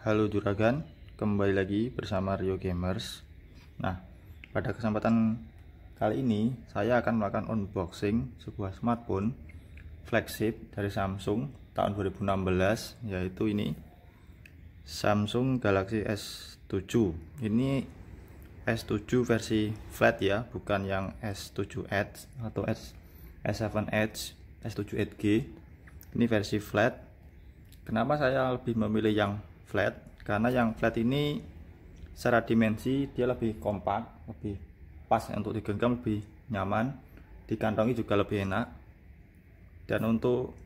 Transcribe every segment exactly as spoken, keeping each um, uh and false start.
Halo Juragan, kembali lagi bersama Rio Gamers. Nah, pada kesempatan kali ini saya akan melakukan unboxing sebuah smartphone flagship dari Samsung tahun dua ribu enam belas, yaitu ini Samsung Galaxy S tujuh. Ini S tujuh versi flat ya, bukan yang S tujuh Edge atau S S7 Edge, S tujuh Edge G. Ini versi flat. Kenapa saya lebih memilih yang flat? Karena yang flat ini secara dimensi dia lebih kompak, lebih pas untuk digenggam, lebih nyaman, dikantongi juga lebih enak. Dan untuk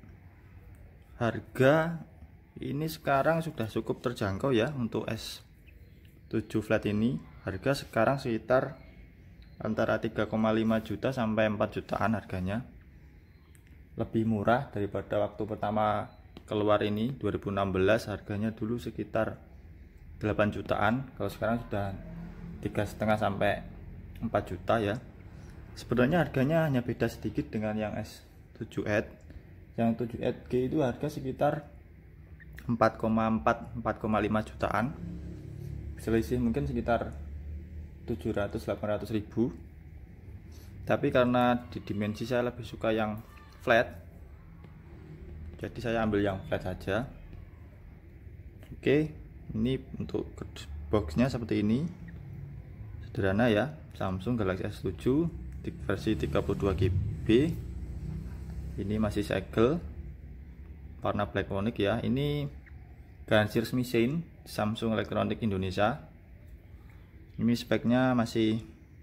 harga ini sekarang sudah cukup terjangkau ya. Untuk S tujuh flat ini harga sekarang sekitar antara tiga koma lima juta sampai empat jutaan harganya. Lebih murah daripada waktu pertama keluar ini dua ribu enam belas, harganya dulu sekitar delapan jutaan, kalau sekarang sudah tiga koma lima sampai empat juta ya. Sebenarnya harganya hanya beda sedikit dengan yang S tujuh Edge. Yang tujuh Edge G itu harga sekitar empat koma empat sampai empat koma lima jutaan, selisih mungkin sekitar tujuh ratus sampai delapan ratus ribu. Tapi karena di dimensi saya lebih suka yang flat, jadi saya ambil yang flat saja. Oke, ini untuk boxnya seperti ini, sederhana ya. Samsung Galaxy S tujuh versi tiga puluh dua giga byte. Ini masih segel, warna black onyx ya. Ini garansi resmi Sein, Samsung Electronics Indonesia. Ini speknya masih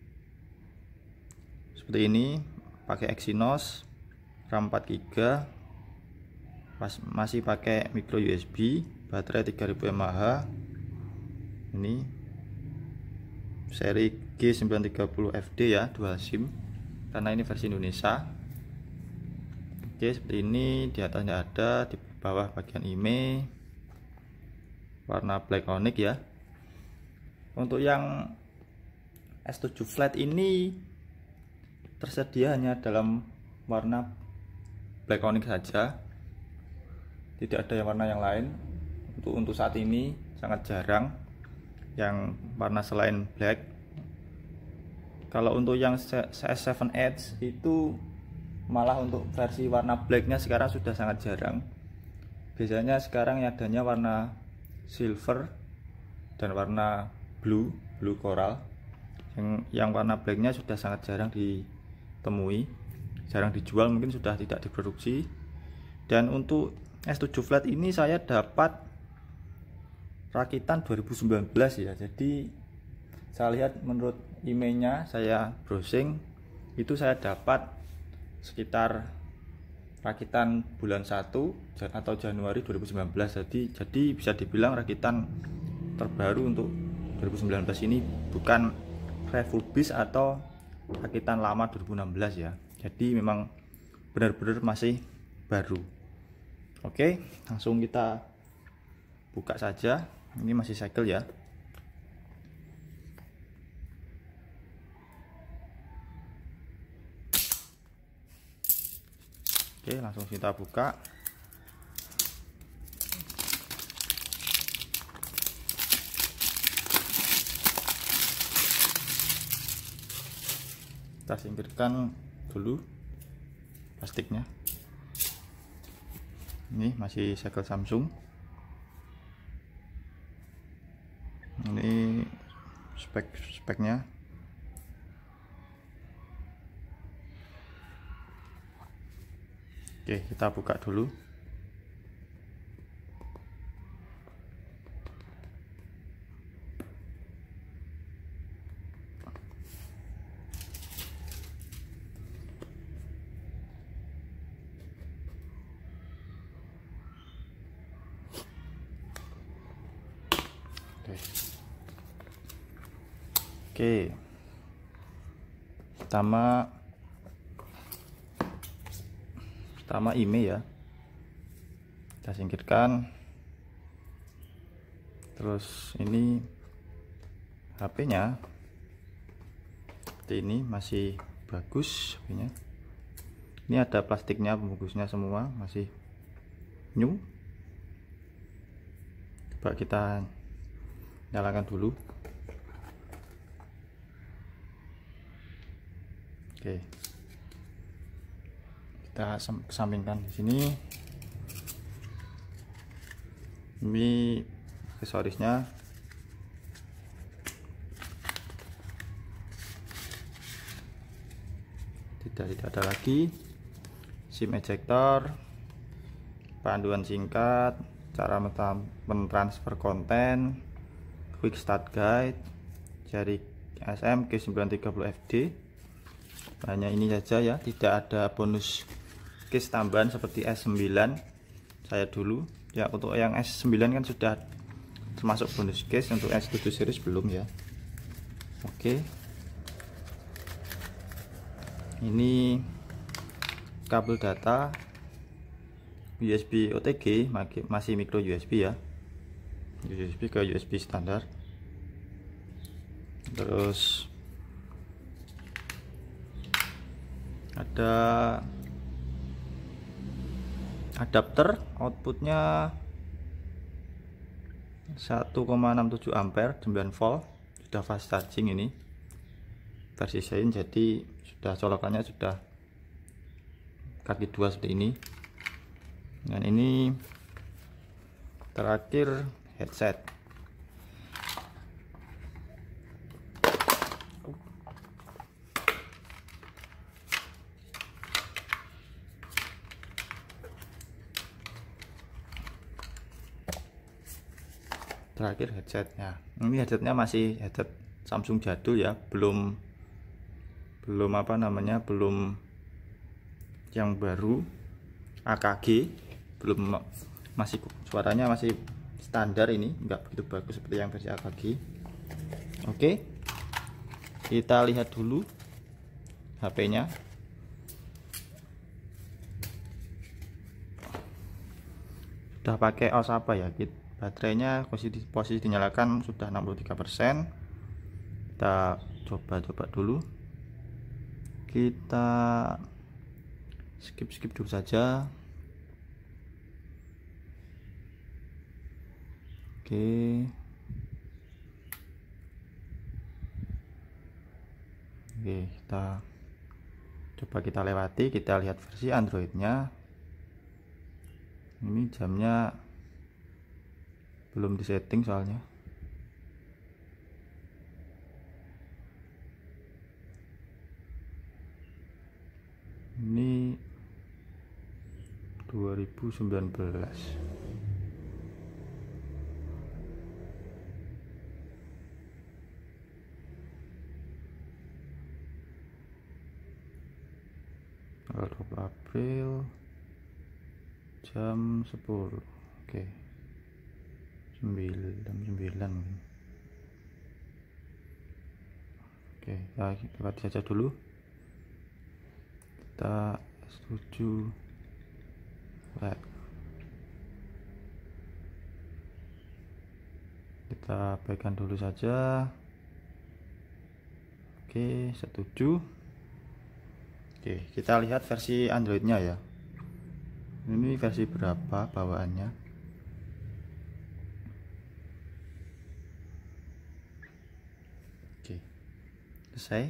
seperti ini, pakai Exynos, RAM empat giga byte, Pas, masih pakai micro U S B, baterai tiga ribu mAh. Ini seri G sembilan tiga nol F D ya, dual SIM, karena ini versi Indonesia. Oke, seperti ini. Di atasnya ada, di bawah bagian I M E I, warna black onyx ya. Untuk yang S tujuh flat ini tersedia hanya dalam warna black onyx saja, tidak ada yang warna yang lain. Untuk untuk saat ini sangat jarang yang warna selain black. Kalau untuk yang S tujuh Edge itu malah untuk versi warna blacknya sekarang sudah sangat jarang. Biasanya sekarang yang adanya warna silver dan warna blue, blue coral. Yang, yang warna blacknya sudah sangat jarang ditemui, jarang dijual, mungkin sudah tidak diproduksi. Dan untuk S tujuh flat ini saya dapat rakitan dua ribu sembilan belas ya. Jadi saya lihat menurut emailnya, saya browsing, itu saya dapat sekitar rakitan bulan satu atau Januari dua ribu sembilan belas. Jadi jadi bisa dibilang rakitan terbaru untuk dua ribu sembilan belas ini, bukan refurbish atau rakitan lama dua ribu enam belas ya. Jadi memang benar-benar masih baru. Oke, langsung kita buka saja. Ini masih segel ya. Oke, langsung kita buka. Kita singkirkan dulu plastiknya. Ini masih segel Samsung. Ini spek speknya. Oke, kita buka dulu. Oke, pertama pertama I M E I ya, kita singkirkan. Terus ini H P-nya seperti ini, masih bagus H P-nya. Ini ada plastiknya, pembungkusnya semua masih new. Coba kita nyalakan dulu. Oke, kita kesampingkan di sini. Ini aksesorisnya. Tidak tidak ada lagi. SIM ejector, panduan singkat, cara mentransfer konten, quick start guide, jari S M G sembilan tiga nol F D. Hanya ini saja ya, tidak ada bonus case tambahan seperti S sembilan saya dulu ya. Untuk yang S sembilan kan sudah termasuk bonus case, untuk S tujuh series belum ya. Oke, ini kabel data U S B O T G, masih micro U S B ya, U S B ke U S B standar. Terus ada adapter, outputnya satu koma enam tujuh ampere, sembilan volt, sudah fast charging. Ini versi Shine, jadi sudah colokannya sudah kaki dua seperti ini. Dan ini terakhir headset. Terakhir headsetnya. Ini headsetnya masih headset Samsung jadul ya, belum belum apa namanya, belum yang baru A K G, belum, masih suaranya masih standar. Ini enggak begitu bagus seperti yang versi A K G. Oke, kita lihat dulu H P-nya. Sudah pakai O S apa ya? Baterainya posisi, posisi dinyalakan sudah enam puluh tiga persen. Kita coba-coba dulu. Kita skip-skip dulu saja. Oke. Oke, kita coba kita lewati, kita lihat versi Androidnya. Ini jamnya belum disetting soalnya. Ini dua ribu sembilan belas. Tanggal dua puluh April jam sepuluh. Oke. sembilan sembilan mungkin. Oke, kita lewat saja dulu. Kita setuju. Baik. Kita abaikan dulu saja. Oke, setuju. Oke, kita lihat versi Androidnya ya. Ini versi berapa bawaannya? Oke, selesai.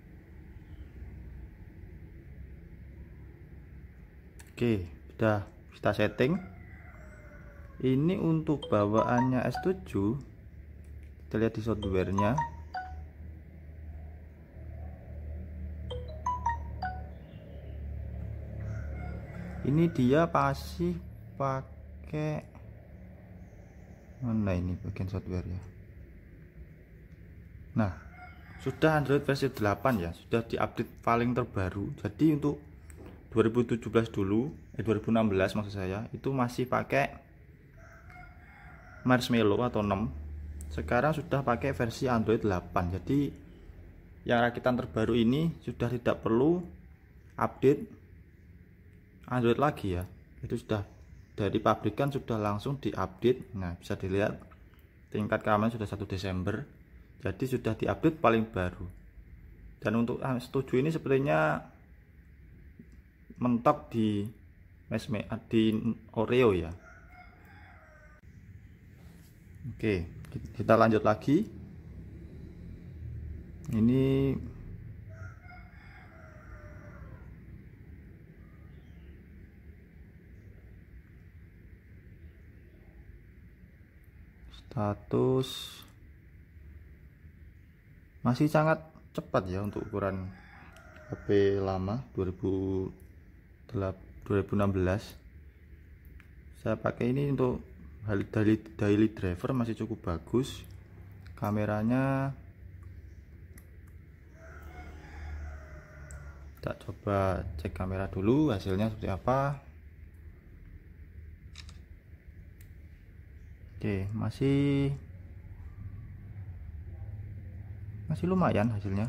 Oke, sudah kita setting. Ini untuk bawaannya S tujuh. Kita lihat di softwarenya. Ini dia pasti pakai mana ini bagian software ya. Nah, sudah Android versi delapan ya, sudah diupdate paling terbaru. Jadi untuk dua ribu tujuh belas dulu, eh dua ribu enam belas maksud saya, itu masih pakai Marshmallow atau enam. Sekarang sudah pakai versi Android delapan. Jadi yang rakitan terbaru ini sudah tidak perlu update Android lagi ya. Itu sudah dari pabrikan sudah langsung diupdate. Nah, bisa dilihat tingkat keamanan sudah satu Desember. Jadi sudah diupdate paling baru. Dan untuk S tujuh ini sepertinya mentok di di Oreo ya. Oke, kita lanjut lagi. Ini status masih sangat cepat ya untuk ukuran H P lama dua ribu enam belas. Saya pakai ini untuk daily, daily driver, masih cukup bagus. Kameranya kita coba cek kamera dulu hasilnya seperti apa. Oke, masih masih lumayan hasilnya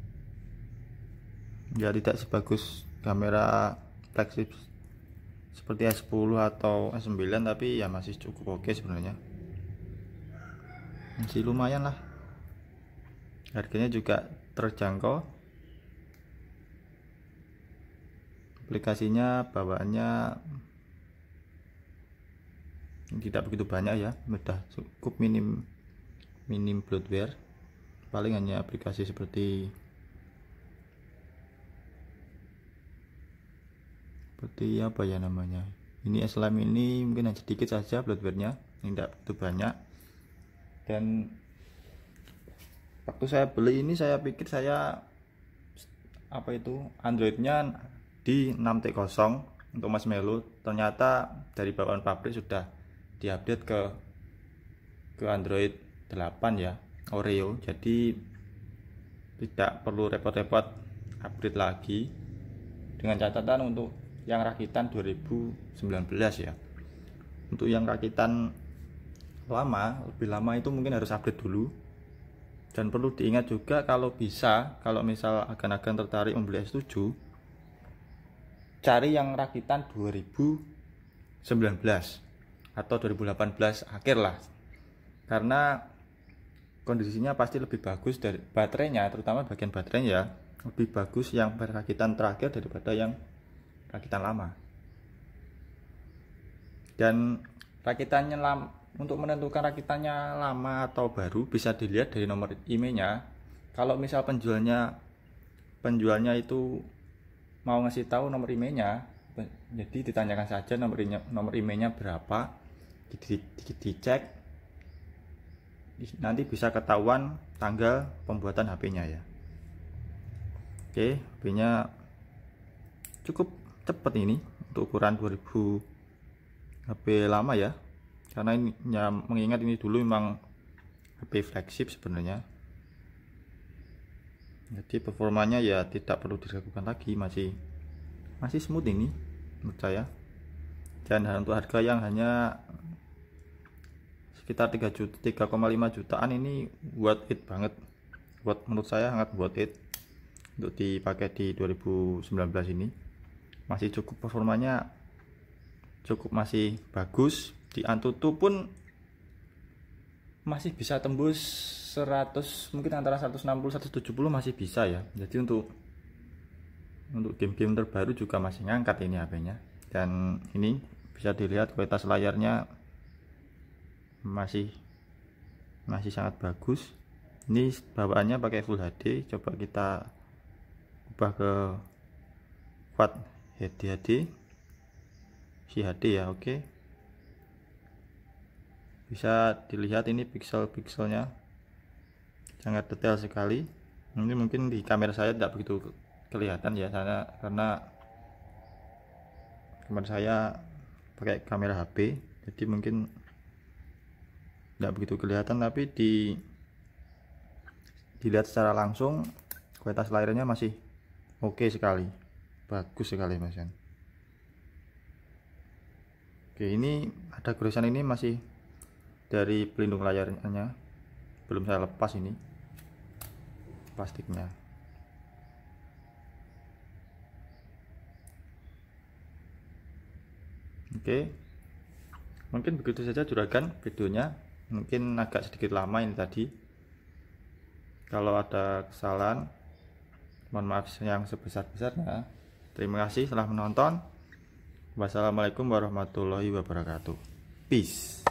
ya, tidak sebagus kamera flagship seperti S sepuluh atau S sembilan, tapi ya masih cukup oke sebenarnya, masih lumayan lah. Harganya juga terjangkau, aplikasinya bawaannya tidak begitu banyak ya, mudah, cukup minim minim bloatware, paling hanya aplikasi seperti seperti apa ya namanya, ini S-Lime ini mungkin hanya sedikit saja bloatware-nya, tidak begitu banyak. Dan waktu saya beli ini saya pikir saya apa itu Androidnya di enam titik nol untuk Marshmallow, ternyata dari bawaan pabrik sudah diupdate ke ke Android delapan ya, Oreo, jadi tidak perlu repot-repot upgrade lagi, dengan catatan untuk yang rakitan dua ribu sembilan belas ya. Untuk yang rakitan lama, lebih lama itu mungkin harus upgrade dulu. Dan perlu diingat juga, kalau bisa, kalau misal agan-agan tertarik membeli S tujuh, cari yang rakitan dua ribu sembilan belas atau dua ribu delapan belas akhir lah, karena kondisinya pasti lebih bagus dari baterainya, terutama bagian baterainya ya, lebih bagus yang rakitan terakhir daripada yang rakitan lama. Dan rakitannya lama, untuk menentukan rakitannya lama atau baru bisa dilihat dari nomor I M E I-nya. Kalau misal penjualnya penjualnya itu mau ngasih tahu nomor I M E I-nya, jadi ditanyakan saja nomor nomor I M E I-nya berapa, di, di, dicek, nanti bisa ketahuan tanggal pembuatan H P-nya ya. Oke, H P-nya cukup cepat ini untuk ukuran dua ribu H P lama ya, karena ini ya, mengingat ini dulu memang H P flagship sebenarnya, jadi performanya ya tidak perlu diragukan lagi, masih masih smooth ini menurut saya. Dan untuk harga yang hanya sekitar tiga koma lima jutaan ini worth it banget, buat menurut saya sangat worth it untuk dipakai di dua ribu sembilan belas ini. Masih cukup, performanya cukup masih bagus, di Antutu pun masih bisa tembus seratus, mungkin antara seratus enam puluh seratus tujuh puluh masih bisa ya. Jadi untuk untuk game-game terbaru juga masih ngangkat ini H P-nya. Dan ini bisa dilihat kualitas layarnya masih masih sangat bagus. Ini bawaannya pakai Full H D, coba kita ubah ke Quad H D, si H D ya. Oke, bisa dilihat ini pixel-pixelnya sangat detail sekali. Ini mungkin di kamera saya tidak begitu kelihatan ya, karena karena kamera saya pakai kamera H P, jadi mungkin tidak begitu kelihatan, tapi di dilihat secara langsung kualitas layarnya masih oke sekali, bagus sekali Mas Yan. Oke, ini ada goresan, ini masih dari pelindung layarnya, belum saya lepas ini plastiknya. Oke, mungkin begitu saja juragan videonya, mungkin agak sedikit lama ini tadi. Kalau ada kesalahan mohon maaf yang sebesar-besarnya. Terima kasih telah menonton. Wassalamualaikum warahmatullahi wabarakatuh. Peace.